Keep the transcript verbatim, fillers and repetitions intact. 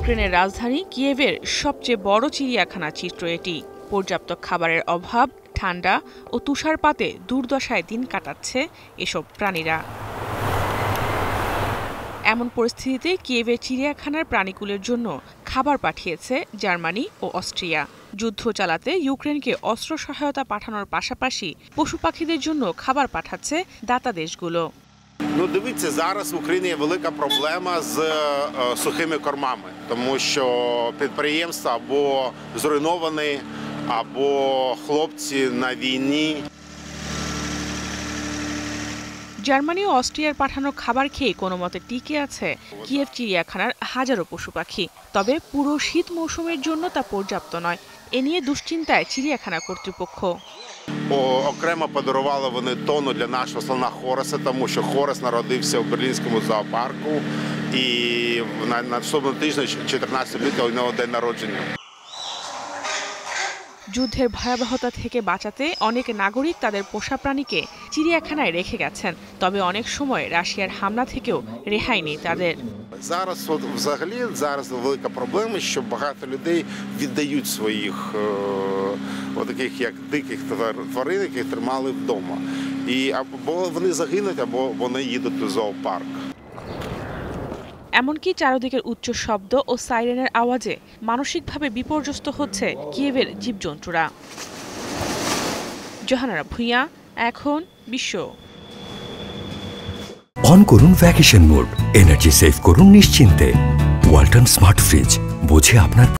ইউক্রেনের রাজধানী কিয়েভের সবচেয়ে বড় চিড়িয়াখানার চিত্র এটি। পর্যাপ্ত খাবারের অভাব, ঠান্ডা ও তুষারপাতে দুর্দশায় দিন কাটাচ্ছে এসব প্রাণীরা। এমন পরিস্থিতিতে কিয়েভের চিড়িয়াখানার প্রাণীকুলের জন্য খাবার পাঠিয়েছে জার্মানি ও অস্ট্রিয়া। যুদ্ধ চালাতে ইউক্রেনকে অস্ত্র সহায়তা পাঠানোর পাশাপাশি পশু পাখিদের জন্য খাবার পাঠাচ্ছে দাতা দেশগুলো। Ну, дивіться, зараз в Україні є велика проблема з е, сухими кормами, тому що підприємства або зруйновані, або хлопці на війні. জার্মানি ও অস্ট্রিয়ার পাঠানো খাবার খেয়ে কোনো মতে টিকে আছে কিয়েভ চিড়িয়াখানার হাজারো পশু পাখি। তবে পুরো শীত মৌসুমের জন্য তা পর্যাপ্ত নয়, এ নিয়ে দুশ্চিন্তায় চিড়িয়াখানা কর্তৃপক্ষ। Окремо подарували вони тонну для нашого слона Хореса, тому що Хорес народився у Берлінському зоопарку, і на наступного тижня, чотирнадцятого лютого, у нього день народження. যুদ্ধের ভয়াবহতা থেকে বাঁচাতে অনেক নাগরিক তাদের পোষা প্রাণীকে চিড়িয়াখানায় রেখে গেছেন, তবে অনেক সময় রাশিয়ার হামলা থেকেও রেহাই নেই তাদের। Зараз от, взагалі зараз велика проблема, що багато людей віддають своїх е, таких як диких тварин, яких тримали вдома. І або вони загинуть, або вони їдуть у зоопарк. এমনকি চারদিকের উচ্চ শব্দ ও সাইরেনের আওয়াজে মানসিকভাবে বিপর্যস্ত হচ্ছে কিয়েভের জীবজন্তুরা। জোহানা ভুঁইয়া, এখন বিশ্ব। অন করুন ভ্যাকেশন মোড, এনার্জি সেভ করুন নিশ্চিন্তে। ওয়ালটন স্মার্ট ফ্রিজ, বোঝে আপনার